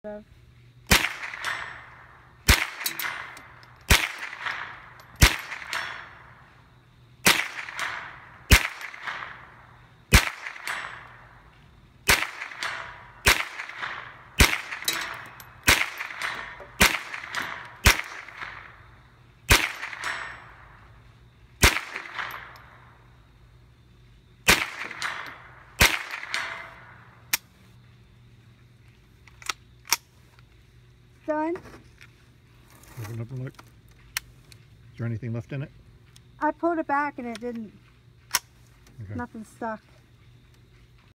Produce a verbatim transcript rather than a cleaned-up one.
of. Done. Open up and look. Is there anything left in it? I pulled it back and it didn't. Okay. Nothing stuck.